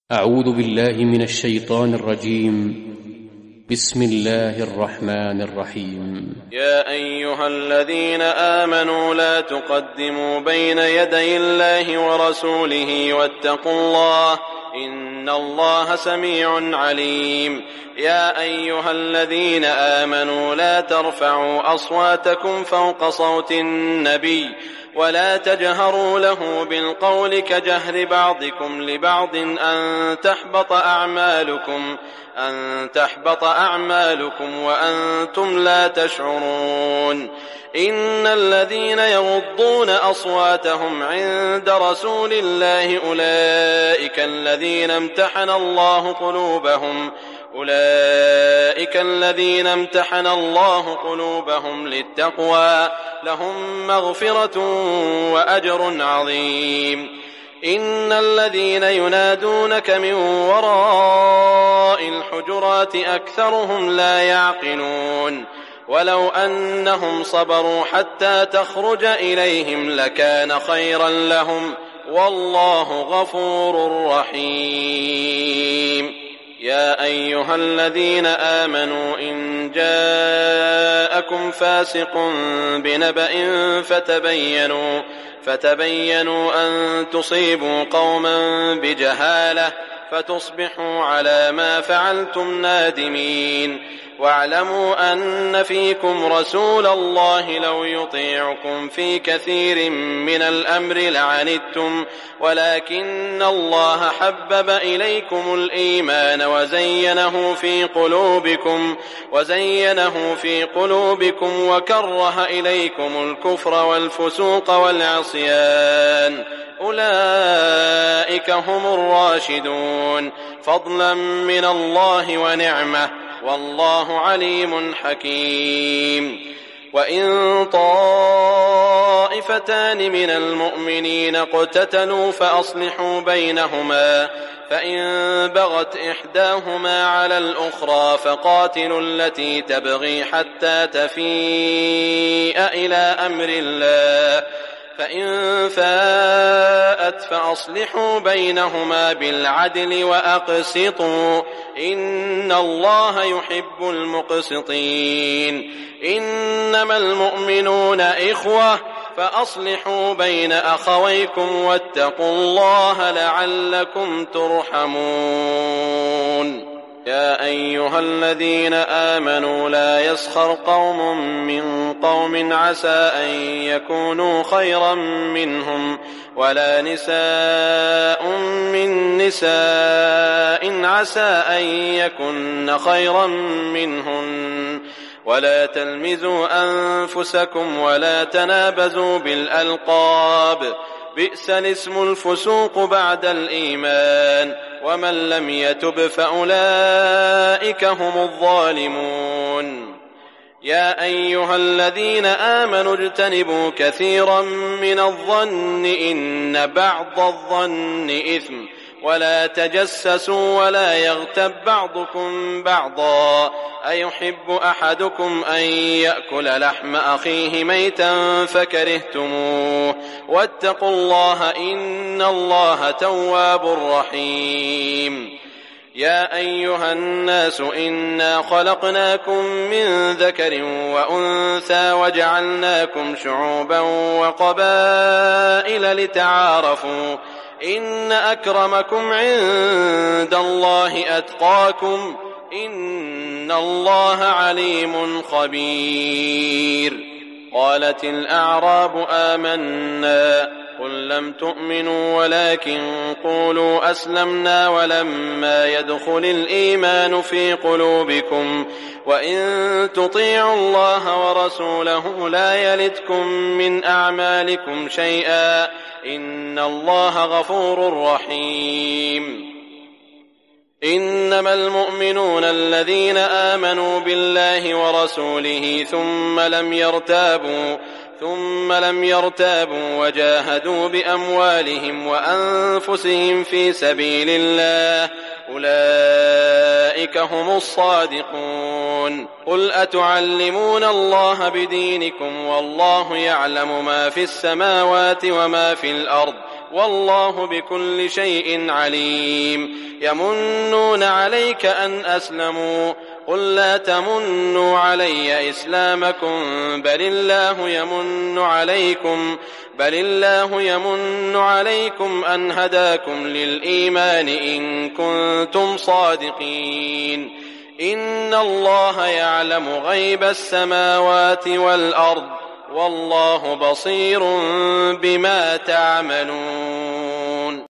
أعوذ بالله من الشيطان الرجيم. بسم الله الرحمن الرحيم. يا أيها الذين آمنوا لا تقدموا بين يدي الله ورسوله واتقوا الله إن الله سميع عليم. يا أيها الذين آمنوا لا ترفعوا أصواتكم فوق صوت النبي ولا تجهروا له بالقول كجهر بعضكم لبعض أن تحبط أعمالكم وأنتم لا تشعرون. إن الذين يغضون أصواتهم عند رسول الله أولئك الذين امتحن الله قلوبهم للتقوى لهم مغفرة وأجر عظيم. إن الذين ينادونك من وراء الحجرات أكثرهم لا يعقلون. ولو أنهم صبروا حتى تخرج إليهم لكان خيرا لهم والله غفور رحيم. يا أيها الذين آمنوا إن جاءكم فاسق بنبأ فتبينوا أن تصيبوا قوما بجهالة فتصبحوا على ما فعلتم نادمين. واعلموا أن فيكم رسول الله لو يطيعكم في كثير من الأمر لعنتم ولكن الله حبب إليكم الإيمان وزينه في قلوبكم وكره إليكم الكفر والفسوق والعصيان أولئك هم الراشدون فضلا من الله ونعمة والله عليم حكيم. وإن طائفتان من المؤمنين اقتتلوا فأصلحوا بينهما فإن بغت إحداهما على الأخرى فقاتلوا التي تبغي حتى تفيء إلى أمر الله فإن فاءت فأصلحوا بينهما بالعدل وأقسطوا إن الله يحب المقسطين. إنما المؤمنون إخوة فأصلحوا بين أخويكم واتقوا الله لعلكم ترحمون. يا أيها الذين آمنوا لا يسخر قوم من قوم عسى أن يكونوا خيرا منهم ولا نساء من نساء عسى أن يكن خيرا منهن ولا تلمزوا أنفسكم ولا تنابزوا بالألقاب بئس الاسم الفسوق بعد الإيمان ومن لم يتب فأولئك هم الظالمون. يا أيها الذين آمنوا اجتنبوا كثيرا من الظن إن بعض الظن إثم ولا تجسسوا ولا يغتب بعضكم بعضا أيحب أحدكم أن يأكل لحم أخيه ميتا فكرهتموه واتقوا الله إن الله تواب رحيم. يا أيها الناس إنا خلقناكم من ذكر وأنثى وجعلناكم شعوبا وقبائل لتعارفوا إن أكرمكم عند الله أتقاكم إن الله عليم خبير. قالت الأعراب آمنا قل لم تؤمنوا ولكن قولوا أسلمنا ولما يدخل الإيمان في قلوبكم وإن تطيعوا الله ورسوله لا يلتكم من أعمالكم شيئا إن الله غفور رحيم. إنما المؤمنون الذين آمنوا بالله ورسوله ثم لم يرتابوا وجاهدوا بأموالهم وأنفسهم في سبيل الله أولئك هم الصادقون قل أتعلمون الله بدينكم والله يعلم ما في السماوات وما في الأرض والله بكل شيء عليم يمنون عليك أن أسلموا قل لا تمنوا علي إسلامكم بل الله يمن عليكم أن هداكم للإيمان إن كنتم صادقين إن الله يعلم غيب السماوات والأرض والله بصير بما تعملون.